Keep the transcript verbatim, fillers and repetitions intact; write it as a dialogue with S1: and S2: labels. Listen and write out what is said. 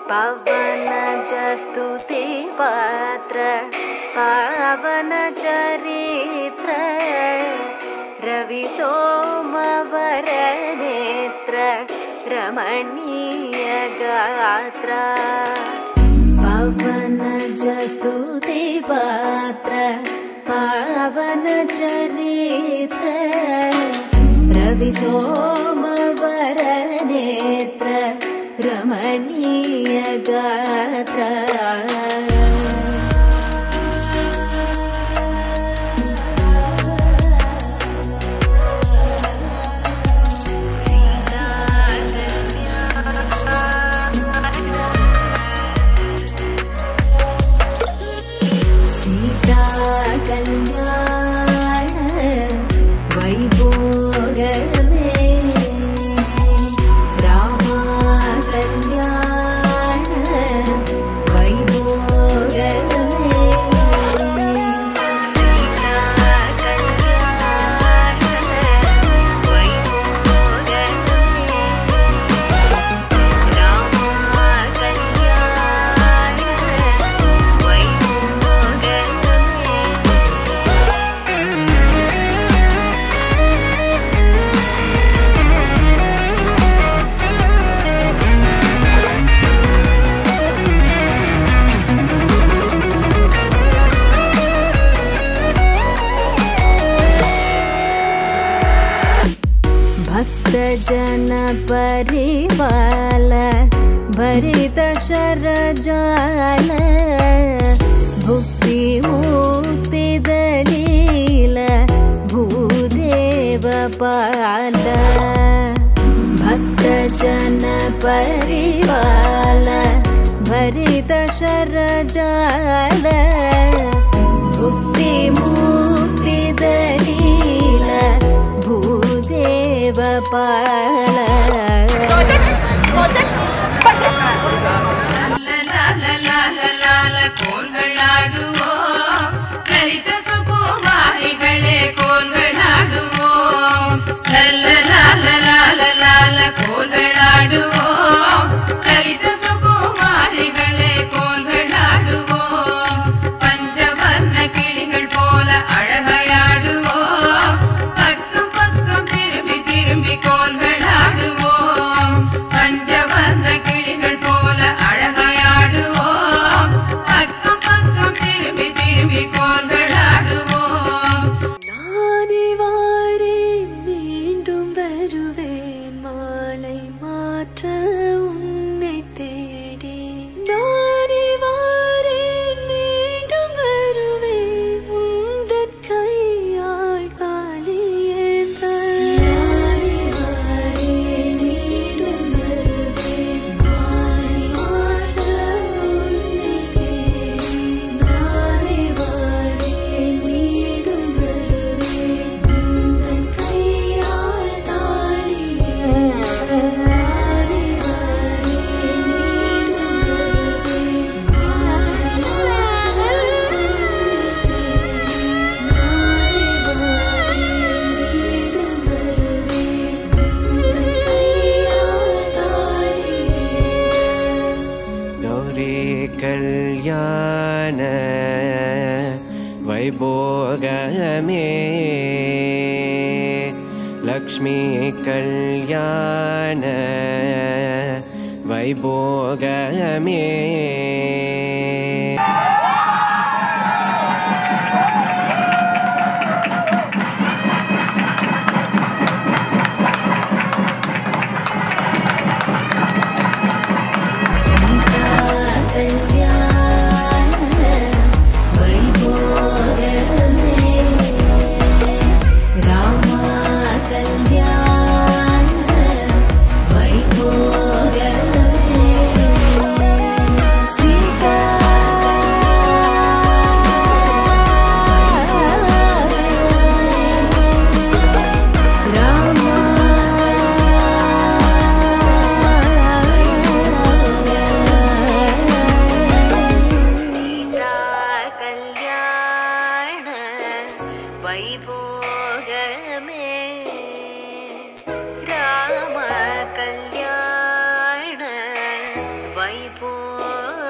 S1: पवन स्तुति पात्र पावन चरित्र रवि सोमवर नेत्र रमणीय गात्र पवन स्तुति पात्र पावन चरित्र रवि सोमवर नेत्र रमणीय गात्र जन परिवाल भरित शरजाल भुक्ति मुक्ति दलील भूदेव पाल भक्त जन परिवाल भरित शरजाल भुक्ति मुक्ति दलील भूदेव पाल
S2: ಕೋಲ್ಗಳಾಡುವೋ ಕಲಿತ ಸುಕುಮಾರಿಗಳೇ ಕೋಲ್ಗಳಾಡುವೋ ಲಲ್ಲ ಲಾಲ ಲಾಲ ಲಾಲ ಕೋಲ್ಗಳಾಡುವೋ ಕಲಿತ ಸುಕುಮಾರಿಗಳೇ ಕೋಲ್ಗಳಾಡುವೋ பஞ்சவர்ண கிளிகள் போல அழகையாடுவோ பக்கம் பக்கம் திரும்பி திரும்பி கோல்களாடுவோம் பஞ்சவர்ண கிளிகள் போல அழகையாடுவோ பக்கம் பக்கம் திரும்பி திரும்பி கோல்களாடுவோம்
S1: நானே வாரேன் மீண்டும் வருவேன் மாலை மாற்ற உன்னை தேடி நானே வாரேன் மீண்டும் வருவேன் உந்தன் கையால் காலியேந்த நானே வாரேன் மீண்டும் வருவேன் மாலை மாற்ற உன்னை தேடி நானே வாரேன் மீண்டும் வருவேன் உந்தன் கையால் காலியேந்த நானே
S3: गौरी कल्याण वैभोगमे लक्ष्मी कल्याण वैभोगमे
S1: See ஓ